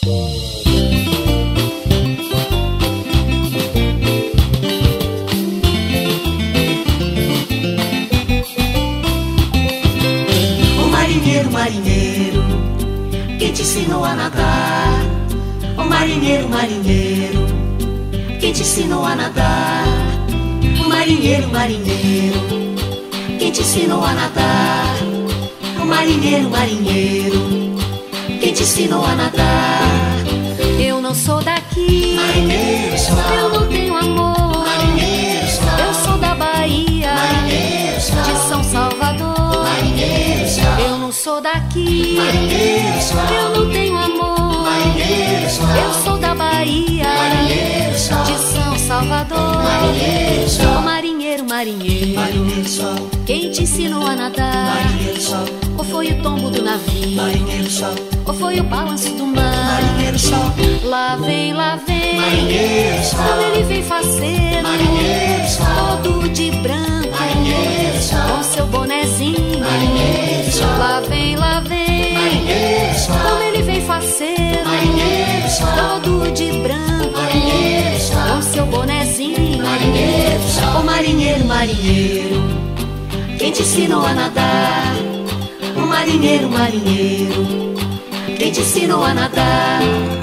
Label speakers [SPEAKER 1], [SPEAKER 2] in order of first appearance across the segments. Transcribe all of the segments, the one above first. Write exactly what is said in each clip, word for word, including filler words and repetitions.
[SPEAKER 1] Marinheiro, marinheiro, quem te ensinou a nadar? Ô marinheiro, marinheiro, quem te ensinou a nadar? Ô marinheiro, marinheiro, quem te ensinou a nadar? Ô marinheiro, marinheiro, quem te ensinou a nadar?
[SPEAKER 2] Eu não sou daqui,
[SPEAKER 1] marinheiro, só.
[SPEAKER 2] Eu não tenho amor,
[SPEAKER 1] marinheiro, só.
[SPEAKER 2] Eu sou da Bahia,
[SPEAKER 1] marinheiro, só.
[SPEAKER 2] De São Salvador,
[SPEAKER 1] marinheiro, só.
[SPEAKER 2] Eu não sou daqui,
[SPEAKER 1] marinheiro, só.
[SPEAKER 2] Eu não tenho amor,
[SPEAKER 1] marinheiro, só.
[SPEAKER 2] Eu sou da Bahia,
[SPEAKER 1] marinheiro, só.
[SPEAKER 2] De São Salvador,
[SPEAKER 1] marinheiro, só.
[SPEAKER 2] Ô marinheiro, marinheiro,
[SPEAKER 1] marinheiro, só.
[SPEAKER 2] Quem te ensinou a nadar?
[SPEAKER 1] Marinheiro, só.
[SPEAKER 2] Ou foi o tombo do navio?
[SPEAKER 1] Marinheiro, só.
[SPEAKER 2] Ou foi o balanço do mar?
[SPEAKER 1] Marinheiro, só.
[SPEAKER 2] Lá vem, lá vem,
[SPEAKER 1] Marinheiro, só.
[SPEAKER 2] Quando ele vem faceiro,
[SPEAKER 1] Marinheiro, só.
[SPEAKER 2] todo de branco,
[SPEAKER 1] Marinheiro, só.
[SPEAKER 2] com seu bonezinho,
[SPEAKER 1] Marinheiro, só.
[SPEAKER 2] lá vem, lá vem,
[SPEAKER 1] Marinheiro, só.
[SPEAKER 2] quando ele vem faceiro,
[SPEAKER 1] Marinheiro, só.
[SPEAKER 2] todo de branco,
[SPEAKER 1] Marinheiro, só.
[SPEAKER 2] com seu bonezinho,
[SPEAKER 1] Marinheiro, só.
[SPEAKER 2] Ô marinheiro, marinheiro,
[SPEAKER 1] Quem te ensinou a nadar? O marinheiro, marinheiro, quem te ensinou a nadar?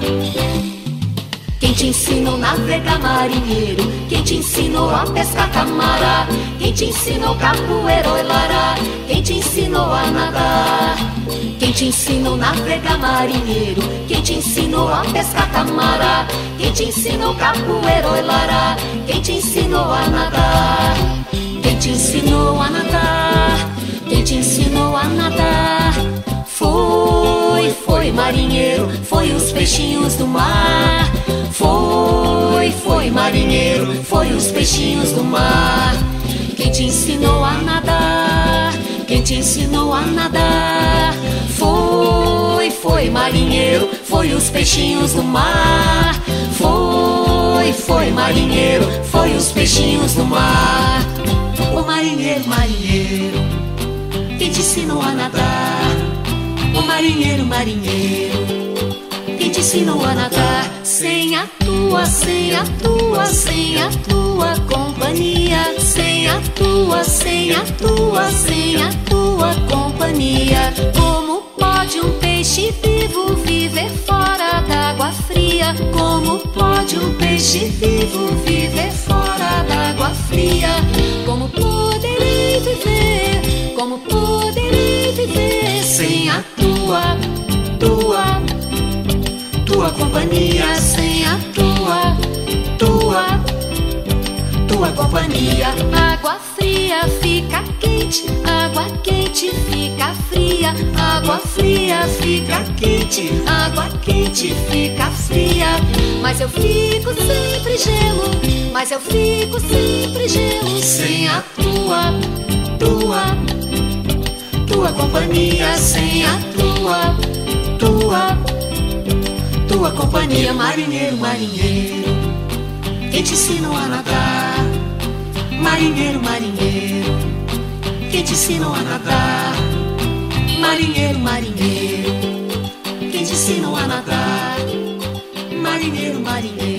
[SPEAKER 1] Quem te ensinou a navegar, marinheiro? Quem te ensinou a pescar camará? Quem te ensinou capoeira ou lará? Quem te ensinou a nadar? Quem te ensinou a navegar, marinheiro? Quem te ensinou a pescar camará? Quem te ensinou capoeira ou lará? Quem te ensinou a nadar? Quem te ensinou a nadar? Quem te ensinou a nadar? Foi, foi marinheiro, foi os peixinhos do mar. Foi, foi marinheiro, foi os peixinhos do mar. Quem te ensinou a nadar? Quem te ensinou a nadar? Foi, foi marinheiro, foi os peixinhos do mar. Foi, foi marinheiro, foi os peixinhos do mar. O marinheiro, marinheiro, quem te ensinou a nadar? O marinheiro, marinheiro, quem te ensinou a nadar? Sem a tua, sem a tua, sem a tua companhia. Sem a tua, sem a tua, sem a tua companhia. Como pode um peixe vivo viver fora d'água fria? Como pode um peixe vivo viver fora d'água fria? Como poderei viver? Como poderei viver sem a tua, tua, tua companhia? Sem a tua, tua, tua companhia. Água fria fica quente, água quente fica fria. Água fria fica quente, água quente fica fria. Mas eu fico sempre gelo, mas eu fico sempre gelo sem a tua, tua, tua companhia. Sem a tua, tua, tua companhia. Marinheiro, marinheiro, quem te ensinou a nadar? Marinheiro, marinheiro, quem te ensinou a nadar? Marinheiro, marinheiro, quem te ensinou a nadar? Marinheiro, marinheiro.